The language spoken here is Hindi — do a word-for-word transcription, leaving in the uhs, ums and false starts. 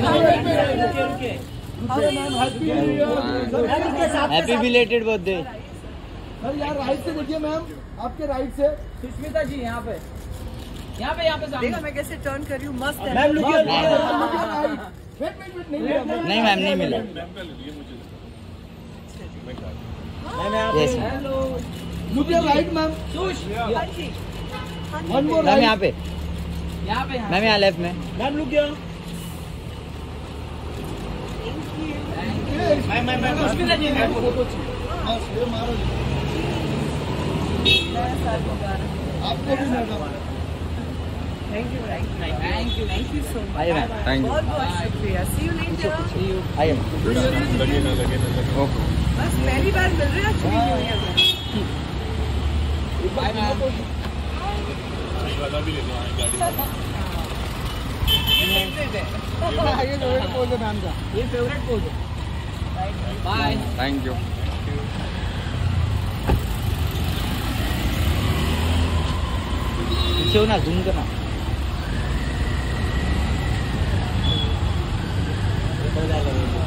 Happy belated birthday. सर यार राइट से देखिए मैम, आपके राइट से सुष्मिता जी यहाँ पे यहाँ पे यहाँ पे देखा मैं कैसे टर्न कर रही हूँ, मस्त है। मैम लुक नहीं मैम, नहीं मिला। हेलो मुझे right ma'am. One more ma'am यहाँ पे, यहाँ पे मैम यहाँ लेफ्ट में। मैम लुक गया। Ma'am ma'am ma'am Sushmita ji आपको भी madam. Thank you thank you thank you so much. आइए मैम, थैंक यू। बहुत बहुत शुक्रिया। See you later. आइए मैम। बस पहली बार मिल रहे हैं, अच्छी न्यू ईयर में। Bye ma'am. ये फेवरेट पोज है मैम का। ये फेवरेट पोज है। बाय। Thank you. पीछे हो ना, जूम करना।